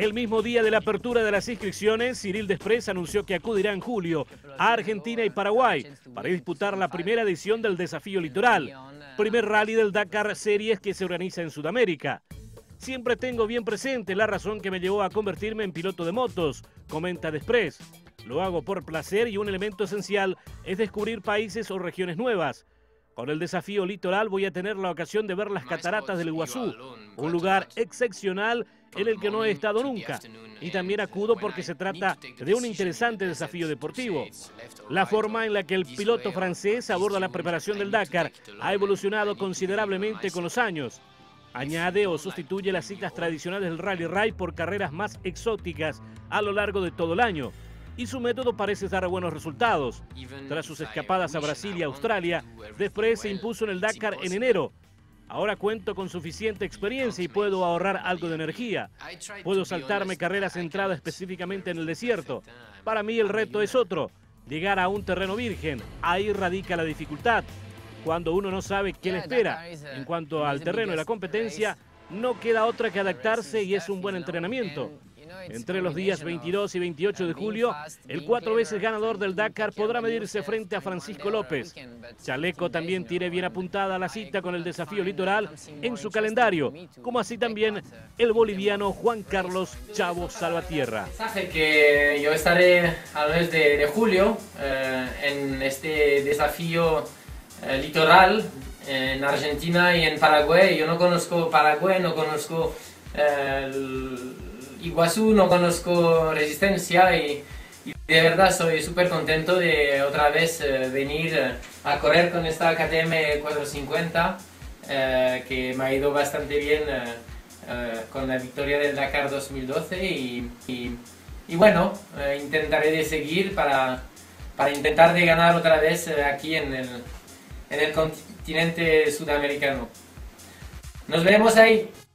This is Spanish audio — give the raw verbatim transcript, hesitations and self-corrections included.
el mismo día de la apertura de las inscripciones, Cyril Desprez anunció que acudirá en julio a Argentina y Paraguay para disputar la primera edición del Desafío Litoral, primer rally del Dakar Series que se organiza en Sudamérica. Siempre tengo bien presente la razón que me llevó a convertirme en piloto de motos, comenta Desprez. Lo hago por placer y un elemento esencial es descubrir países o regiones nuevas. Con el Desafío Litoral voy a tener la ocasión de ver las cataratas del Iguazú, un lugar excepcional en el que no he estado nunca. Y también acudo porque se trata de un interesante desafío deportivo. La forma en la que el piloto francés aborda la preparación del Dakar ha evolucionado considerablemente con los años. Añade o sustituye las citas tradicionales del Rally Raid por carreras más exóticas a lo largo de todo el año. Y su método parece dar buenos resultados. Tras sus escapadas a Brasil y Australia, Desprez se impuso en el Dakar en enero. Ahora cuento con suficiente experiencia y puedo ahorrar algo de energía. Puedo saltarme carreras centradas específicamente en el desierto. Para mí el reto es otro, llegar a un terreno virgen. Ahí radica la dificultad, cuando uno no sabe qué le espera. En cuanto al terreno y la competencia, no queda otra que adaptarse y es un buen entrenamiento. Entre los días veintidós y veintiocho de julio, el cuatro veces ganador del Dakar podrá medirse frente a Francisco López. Chaleco también tiene bien apuntada la cita con el Desafío Litoral en su calendario, como así también el boliviano Juan Carlos Chavo Salvatierra. Mensaje que yo estaré al mes de, de julio eh, en este Desafío eh, Litoral en Argentina y en Paraguay. Yo no conozco Paraguay, no conozco eh, el Iguazú, no conozco Resistencia y, y de verdad soy súper contento de otra vez eh, venir eh, a correr con esta K T M cuatrocientos cincuenta eh, que me ha ido bastante bien eh, eh, con la victoria del Dakar dos mil doce y, y, y bueno, eh, intentaré de seguir para, para intentar de ganar otra vez eh, aquí en el, en el continente sudamericano. Nos vemos ahí.